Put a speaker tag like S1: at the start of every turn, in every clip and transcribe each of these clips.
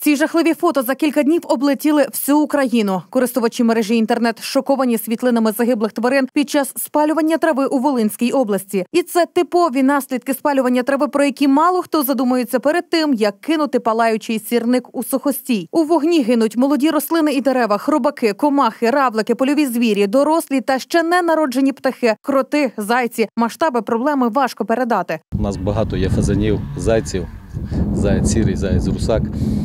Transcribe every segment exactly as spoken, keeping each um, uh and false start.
S1: Ці жахливі фото за кілька днів облетіли всю Україну. Користувачі мережі інтернет шоковані світлинами загиблих тварин під час спалювання трави у Волинській області. І це типові наслідки спалювання трави, про які мало хто задумується перед тим, як кинути палаючий сірник у сухостій. У вогні гинуть молоді рослини і дерева, хробаки, комахи, равлики, польові звірі, дорослі та ще не народжені птахи, кроти, зайці. Масштаби проблеми важко передати.
S2: У нас багато є фазанів, зайців, заяць сірий, заяць русак.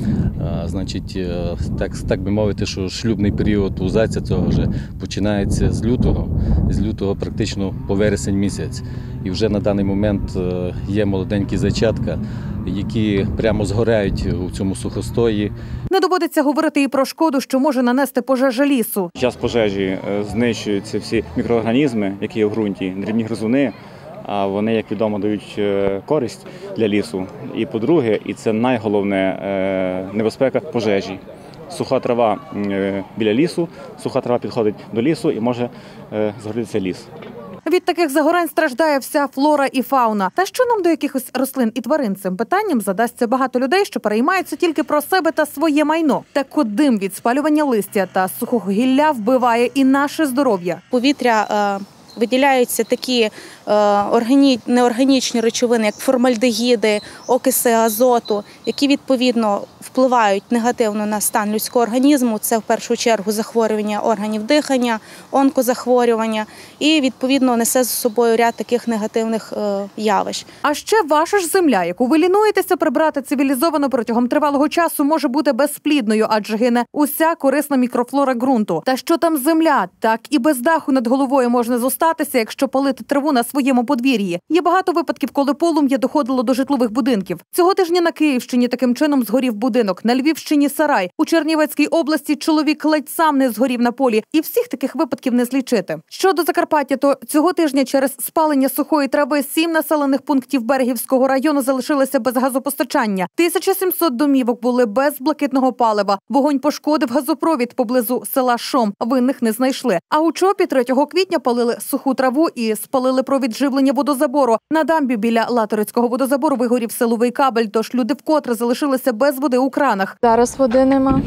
S2: А, значить, так, так би мовити, що шлюбний період у зайця цього вже починається з лютого, з лютого практично по вересень місяць. І вже на даний момент є молоденькі зайчатка, які прямо згорають у цьому сухостої.
S1: Не доводиться говорити і про шкоду, що може нанести пожежа лісу.
S3: Під час пожежі знищуються всі мікроорганізми, які є в ґрунті, дрібні гризуни. А вони, як відомо, дають користь для лісу. І по-друге, і це найголовне, небезпека пожежі. Суха трава біля лісу, суха трава підходить до лісу і може згорітися ліс.
S1: Від таких загорань страждає вся флора і фауна. Та що нам до якихось рослин і тварин? Цим питанням задасться багато людей, що переймаються тільки про себе та своє майно. Так от дим від спалювання листя та сухого гілля вбиває і наше здоров'я.
S4: Повітря виділяються такі е, органі... неорганічні речовини, як формальдегіди, окиси азоту, які відповідно впливають негативно на стан людського організму. Це в першу чергу захворювання органів дихання, онкозахворювання і відповідно несе з собою ряд таких негативних е, явищ.
S1: А ще ваша ж земля, яку ви лінуєтеся прибрати цивілізовано протягом тривалого часу, може бути безплідною, адже гине уся корисна мікрофлора ґрунту. Та що там земля? Так і без даху над головою можна зостатися, якщо палити траву на своєму подвір'ї. Є багато випадків, коли полум'я доходило до житлових будинків. Цього тижня на Київщині таким чином згорів будинок, на Львівщині – сарай, у Чернівецькій області чоловік ледь сам не згорів на полі. І всіх таких випадків не злічити. Щодо Закарпаття, то цього тижня через спалення сухої трави сім населених пунктів Берегівського району залишилися без газопостачання. тисяча сімсот домівок були без блакитного палива. Вогонь пошкодив газопровід поблизу села Шом. Винних не знайшли. А у Чопі третього квітня палили суху траву і спалили провід живлення водозабору. На дамбі біля Латорицького водозабору вигорів силовий кабель, тож люди вкотре залишилися без води у кранах.
S5: Зараз води нема.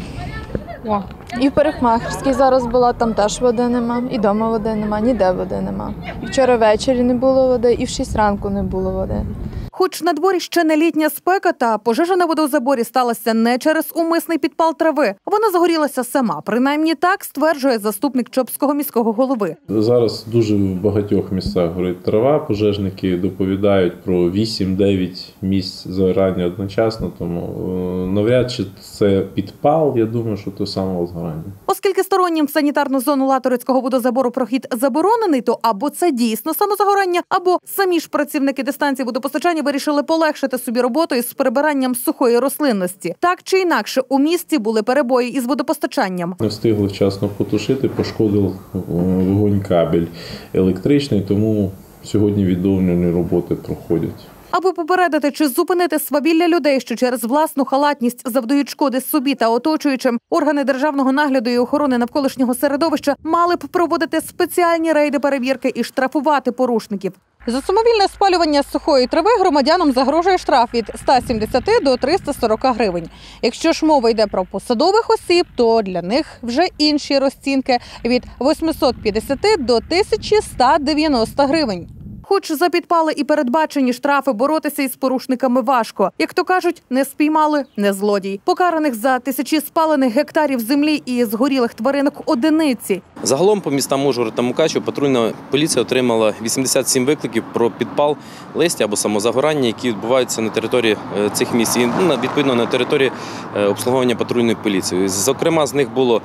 S5: О. І в Парикмахерській зараз була, там теж води нема. І вдома води нема, ніде води нема. Вчора ввечері не було води, і в шість ранку не було води.
S1: Хоч на дворі ще не літня спека, та пожежа на водозаборі сталася не через умисний підпал трави. Вона загорілася сама. Принаймні так стверджує заступник Чопського міського голови.
S6: Зараз дуже в багатьох місцях горить трава. Пожежники доповідають про вісім-дев'ять місць загорання одночасно, тому навряд чи це підпал, я думаю, що то саме згорання.
S1: Оскільки стороннім в санітарну зону Латорицького водозабору прохід заборонений, то або це дійсно самозагорання, або самі ж працівники дистанції водопостачання вирішили полегшити собі роботу із прибиранням сухої рослинності. Так чи інакше, у місті були перебої із водопостачанням.
S6: Не встигли вчасно потушити, пошкодив вогонь кабель електричний, тому сьогодні відновлювальні роботи проходять.
S1: Аби попередити чи зупинити свавілля людей, що через власну халатність завдають шкоди собі та оточуючим, органи державного нагляду і охорони навколишнього середовища мали б проводити спеціальні рейди перевірки і штрафувати порушників. За самовільне спалювання сухої трави громадянам загрожує штраф від ста сімдесяти до трьохсот сорока гривень. Якщо ж мова йде про посадових осіб, то для них вже інші розцінки – від восьмисот п'ятдесяти до тисячі ста дев'яноста гривень. Хоч за підпали і передбачені штрафи, боротися із порушниками важко. Як то кажуть, не спіймали – не злодій. Покараних за тисячі спалених гектарів землі і згорілих тваринок одиниці.
S7: Загалом по містам Ужгород та Мукачево патрульна поліція отримала вісімдесят сім викликів про підпал листя або самозагорання, які відбуваються на території цих міст і відповідно на території обслуговування патрульної поліції. Зокрема, з них було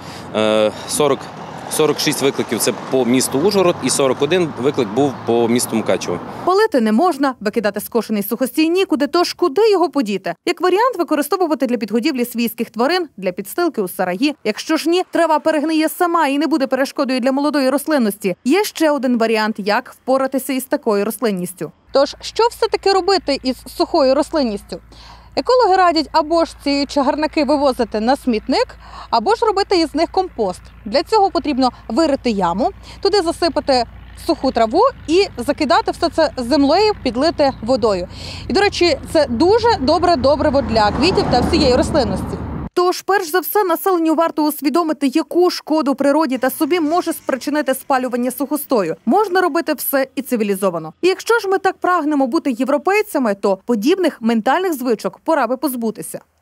S7: сорок сорок шість викликів – це по місту Ужгород і сорок один виклик був по місту Мукачево.
S1: Палити не можна, викидати скошений сухостій нікуди, тож куди його подіти? Як варіант, використовувати для підгодівлі свійських тварин, для підстилки у сараї. Якщо ж ні, трава перегниє сама і не буде перешкодою для молодої рослинності. Є ще один варіант, як впоратися із такою рослинністю. Тож, що все-таки робити із сухою рослинністю? Екологи радять або ж ці чагарники вивозити на смітник, або ж робити із них компост. Для цього потрібно вирити яму, туди засипати суху траву і закидати все це землею, підлити водою. І, до речі, це дуже добре добриво для квітів та всієї рослинності. Тож Тож, перш за все, населенню варто усвідомити, яку шкоду природі та собі може спричинити спалювання сухостою. Можна робити все і цивілізовано. І якщо ж ми так прагнемо бути європейцями, то подібних ментальних звичок пора би позбутися.